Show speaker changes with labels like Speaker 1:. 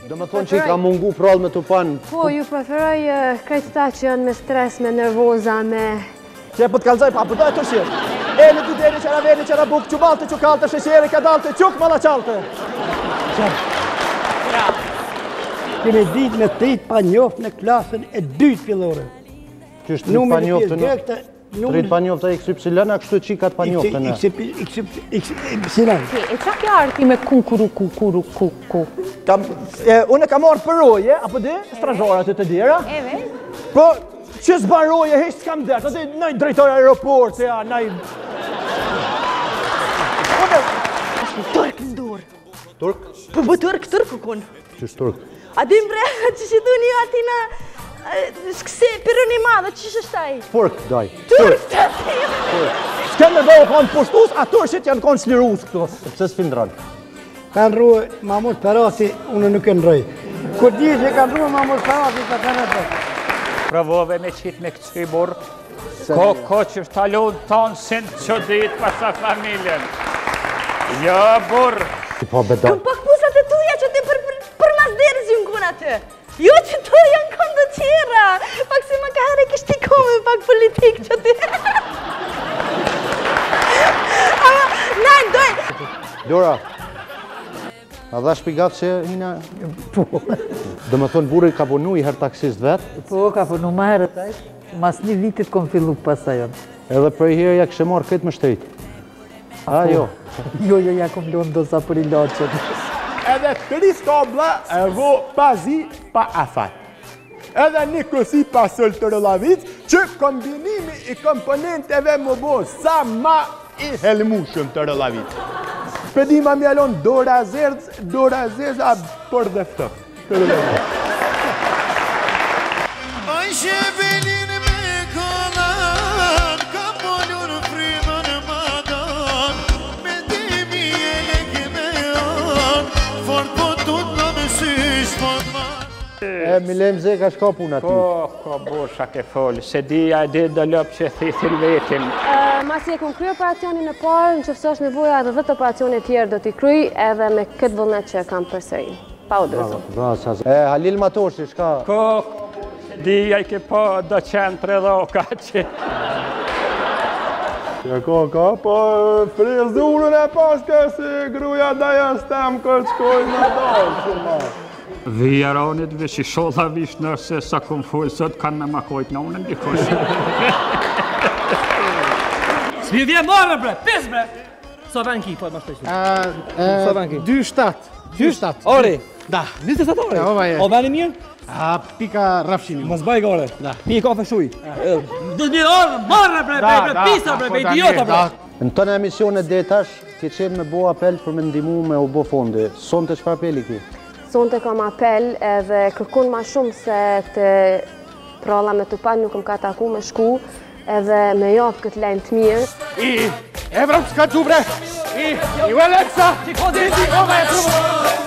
Speaker 1: Do më thonë që i ka mungu prallë me të panë.
Speaker 2: Po, ju preferoj krejtë ta që janë me stres, me nervoza, me...
Speaker 3: Që po të kalzoj, pa përdoj të shirë. E në dy deri, qëra veri, qëra bukë, që balte, që kalte, shesheri, ka dalte, quk, më la qalte.
Speaker 4: Kemi ditë me trit pa njoft në klasën e 2 fillore.
Speaker 1: Që është trit pa njoftë në... Trit pa njoftë e XY, a kështu qikat pa njoftë në...
Speaker 4: XY.
Speaker 5: E qa kjo arti me kukuru.
Speaker 3: Unë e ka marrë për roje, apo di, strazhorat të dira.
Speaker 5: Eve?
Speaker 3: Po, që s'ban roje, heshtë s'kam dërë, të di, nëjë drejtor aeroport, ja, nëjë...
Speaker 6: Turk në dur.
Speaker 1: Turk?
Speaker 6: Po bë turk kun.
Speaker 1: Qështë turk?
Speaker 6: A di mbre, që që du një atina... Shkëse, pirën i madhe, që që shtaj?
Speaker 1: Turk, daj.
Speaker 6: Turk!
Speaker 3: S'kem me bëhë kanë pushtus, a turshit janë kanë slirus këtu.
Speaker 1: Pse s'findran?
Speaker 4: Kanë ruë Mahmud Perati, unë nuk e ndroj. Kur di që kanë ruë Mahmud Perati, ka kanë e të.
Speaker 7: Provove me qitë me këtë burë. Ko që talon tonë sinë që ditë pasa familjen. Ja, burë.
Speaker 6: Këm pak pusat e tuja që ti për mazderës ju në kuna të. Jo që to janë këndo tjera. Pak si më ka herë kishtë i kome pak politikë që ti. Nëjë, doj.
Speaker 1: Dora, a dha shpigat që hina...
Speaker 5: Po.
Speaker 1: Dë më thonë burë i ka punu i her taksist vetë?
Speaker 5: Po, ka punu ma herë taj. Mas një vitit kom fillu pasa jonë.
Speaker 1: Edhe për i herë ja kështë marrë këtë më shtejt. A, jo.
Speaker 5: Jo, ja kom lonë dosa për i loqën.
Speaker 8: Edhe 3 stabla e vo pazi pa afat. Edhe një kësi pasëll të rëllavic që kombinimi i komponenteve më bo sa ma i helmushëm të rëllavic. Pedima mjallon dora zez a për dhe ftëf.
Speaker 1: E, Milem Ze ka shka puna ti?
Speaker 7: Po, burë ke folë, se dija e dit do lopë që thithil vetin.
Speaker 2: Masi e kom kry operacionin e parë, në qëfës është nevoja edhe 10 operacione tjerë do t'i kryj edhe me këtë vullnet që kam përsëri. Pa u dërëzum.
Speaker 1: E, Halil Matoshi, shka?
Speaker 7: Ko, dija i ke po do qentre dhoka që...
Speaker 8: Ka, po frizë durën e paske si gruja da janë stem këtë shkoj në dalë që ma.
Speaker 7: Vijaronit veç i shodha vish nërse sa kom full sot kanë me makojt në unë ndikosh.
Speaker 9: S'mi vje marrë bre, pes bre! Sa vën ki, po ma shpeshu. Sa vën ki? 2-7. Ori? Da. 27 ori? O vën i mirë?
Speaker 4: A, pika rafshini.
Speaker 9: Mos baj gore.
Speaker 4: Da.
Speaker 9: Pi kafe shuj. 10.000 orë, marrë bre, pisa bre, idiota bre.
Speaker 1: Në tënë emisionet detash, ke qenë me bo apel për me ndimu me u bo fondi. Sonte çfarë apeli ki?
Speaker 2: Sonte kam apel edhe kërkun ma shumë se të pralla me të panë nuk më ka taku me shku edhe me japë këtë lejnë të mirë.
Speaker 8: Evropska bre! I Alexa! Ti kodi!